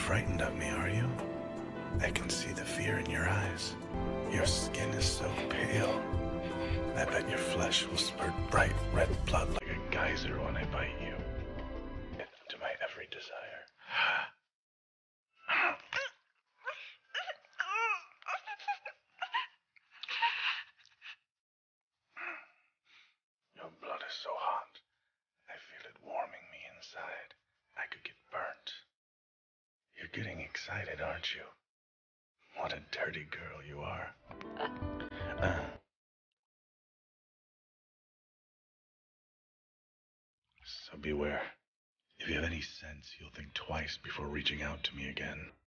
frightened of me, are you? I can see the fear in your eyes. Your skin is so pale. I bet your flesh will spurt bright red blood like a geyser when I bite you. To my every desire. Your blood is so hot. I feel it warming me inside. I could get burnt. You're getting excited, aren't you? What a dirty girl you are. So beware. If you have any sense, you'll think twice before reaching out to me again.